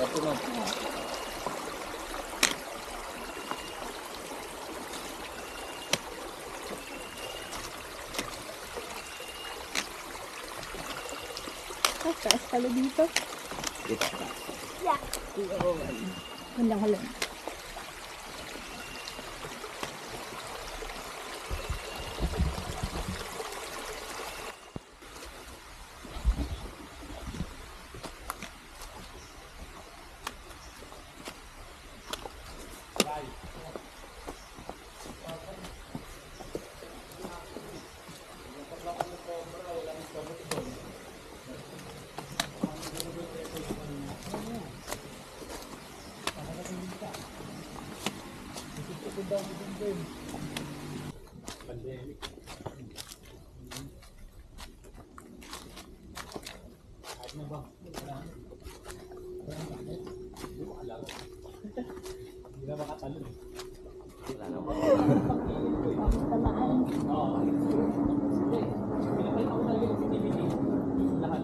Ito na. Taas pala dito. Dito. Yeah. Iyon. Handang halong. Pandemic. Kahit na ba? Hindi ko alam. Hindi na makatalo eh. Wala na ba? Tamaan. Oo. Hindi. Pinapay ako talaga ng activity. Lahat.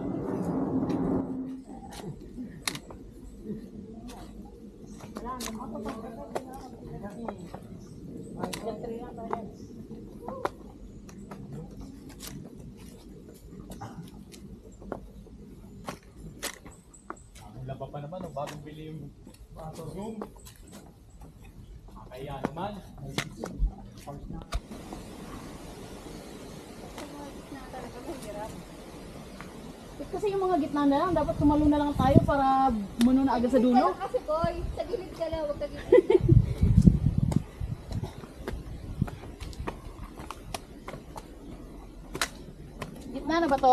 Laba pa naman, bagong bili yung Zoom. Kaya naman. Kasi yung mga gitna na lang, dapat tumalo na lang tayo para muno na agad sa dulo. Kasi boy, sa gilid ka lang, huwag ka gilid. Gitna na ba to?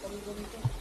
Kami ganito.